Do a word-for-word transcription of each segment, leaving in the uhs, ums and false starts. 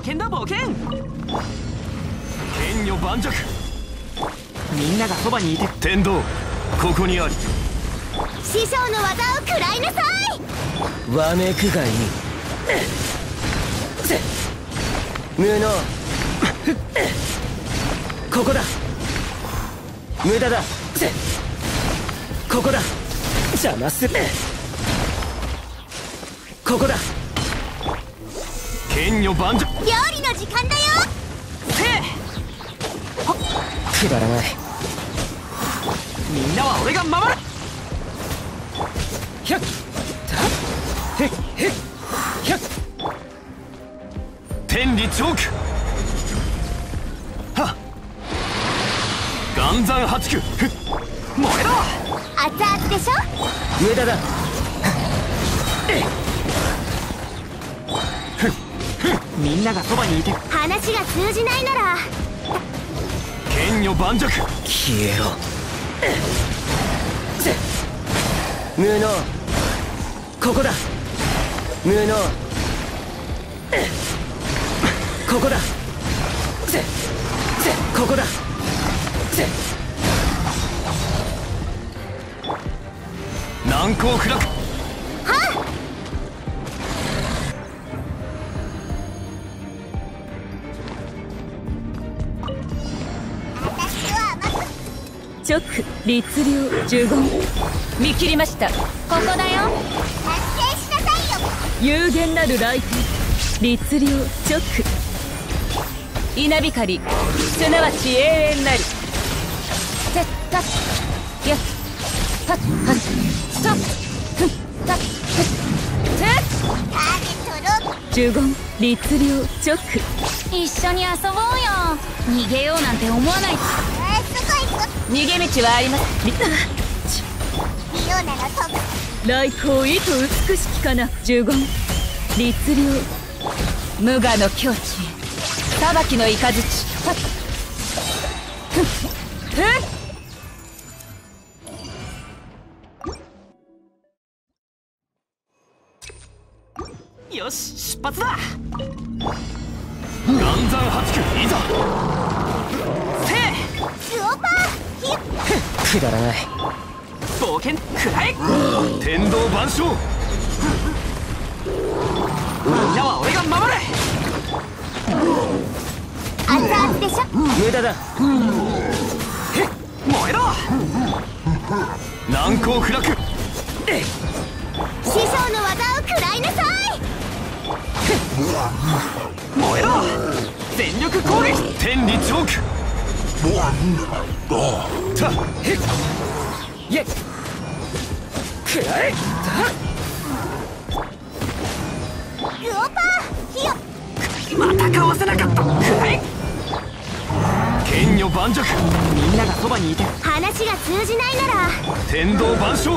険だ冒険。 剣女盤石。 みんながそばにいて。 天道ここにあり。 師匠の技を食らいなさい。 わめくがいい。無能。ここだ。無駄だ。ここだ。邪魔する。ここだ。 剣女盤石。 料理の時間だよ。 せえ。 くだらない。 みんなは俺が守る。 ひゃっ。へっへっ。ひゃっ。 天理チョーク。はっ。岩山八九。 燃えろ。 熱々でしょ。 無駄だ。 みんながそばにいて。 話が通じないなら剣女盤石。 消えろ。無能。ここだ。無能。ここだ。ここだ。 難攻不落。 はっ。 直律令呪言見切りました。ここだよ。 達成しなさいよ。 有限なる来店律令直稲光すなわち永遠なり。てったっやったっはっとっふんたっふってターゲットロック。 呪言律令直一緒に遊ぼうよ。 逃げようなんて思わない。 えー、すごいぞ。 逃げ道はあります。リリオなら飛ぶ。 来光意図美しきかな。呪言律令無我の境地裁きの雷。はっふんふん。 よし出発だ。 岩山八九いざ。 せえ。 スオパーヒッ。 くだらない。 冒険くらえ。 天道万象。 みんなは俺が守る。 熱々でしょ。 無駄だ。 燃えろ。 難攻不落。 師匠の技を食らいなさい。 燃えろ。全力攻撃。 天理チョーク。たっへっ。 いえ。くらえ。 スオパーヒヨ。 またかわせなかった。くらえ。 剣女盤石。 みんながそばにいて。 話が通じないなら天道万象。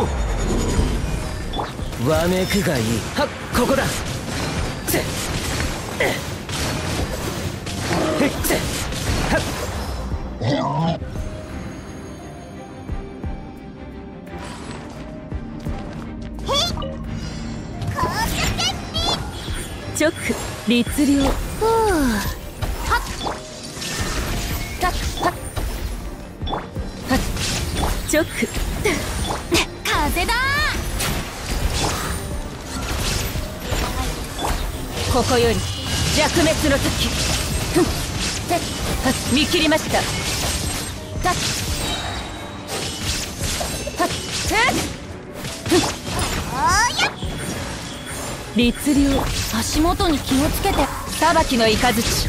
わめくがいい。はっ。ここだ。へっはっ。 直律令ふうはったっはっはっ直風だ。ここより弱滅の時。ふんてっはっ見切りました。たっはってっふんおーや。 律令足元に気をつけて。裁きの雷。 飲みす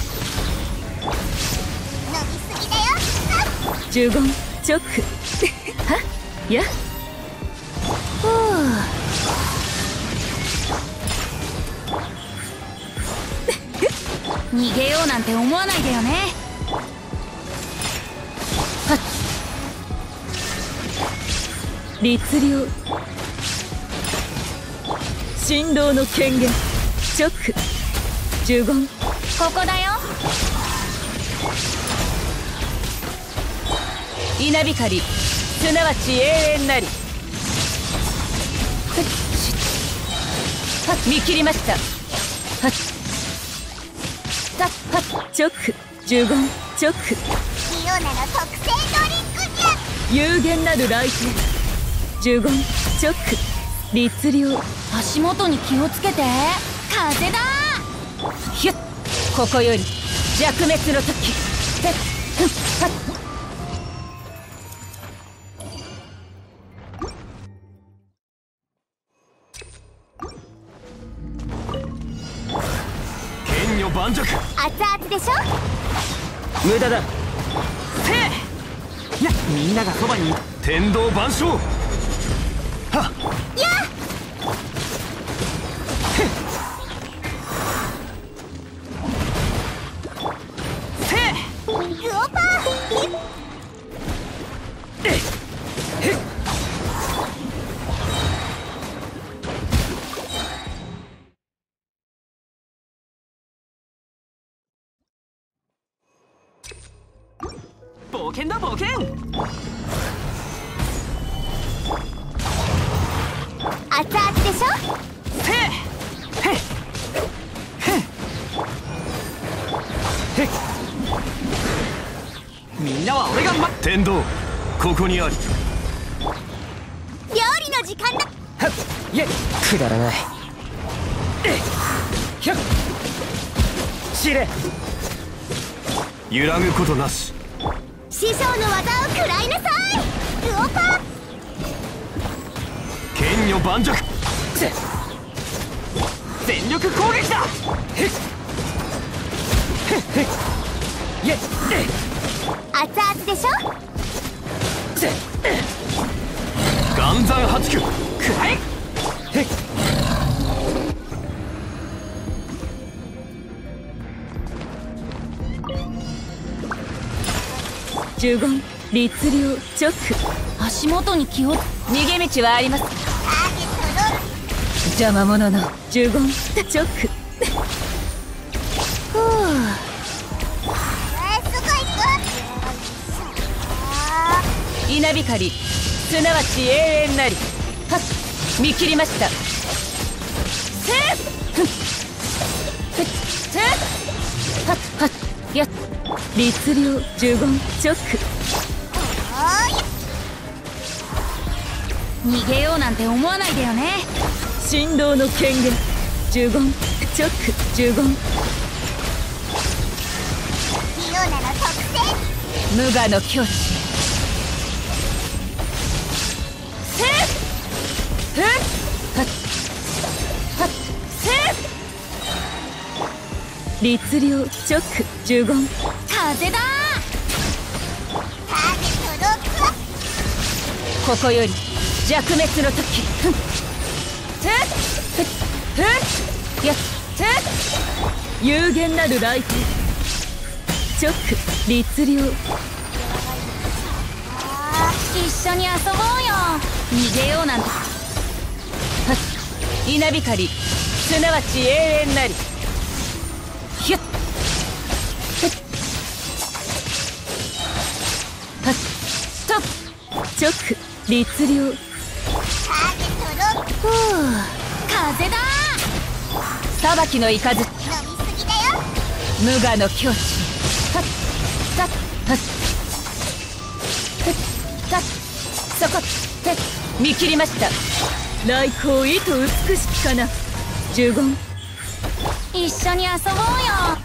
ぎだよ。 呪言直はっやふう逃げようなんて思わないでよね。はっ律令神道の権限直呪言ここだよ。稲光すなわち永遠なり。はっ見切りました。はっタッハッチョック呪言チョックリオナの特製ドリンクにゃ。 有限なる来店呪言チョック律令足元に気をつけて風だヒュッここより弱滅の時てっふっはっ剣女盤石。 熱々でしょ。 無駄だ。 せえいやみんながそばにいた。 天道万象。はっやっせえグオパー。 冒険だ冒険。 熱々でしょ。 せえへっへっへっみんなは俺がま天道ここにあり。 料理の時間だ。 はっいえくだらない。ひゃっ知れ。 揺らぐことなし。 師匠の技を食らいなさい。グオパー。 剣女盤石。 全力攻撃だ。 いえ熱々でしょ。 岩山八九。 くらえ呪言律令チョック足元に気を逃げ道はあります。 ターゲットの邪魔者の呪言チョックふうえー、すぐ行く。 稲光すなわち永遠なりはっ見切りました。せっふっふっせっはっはっやっ律令呪言チョック逃げようなんて思わないでよね。神道の権限呪言チョック呪言リオナの特製。 無我の境地せっふっはっはっせっ律令チョック呪言風だターゲットロック。 ここより弱滅の時ふんてっふっふっやっせっ有限なる来店チョック律令一緒に遊ぼうよ逃げようなんてはっ稲光すなわち永遠なりひゅっふっはっとチョック律令ターゲットロック。 ふう風だ裁きの雷飲みすぎだよ。 無我の境地はっはっはっふっはっそこて見切りました。来光意図美しきかな呪言一緒に遊ぼうよ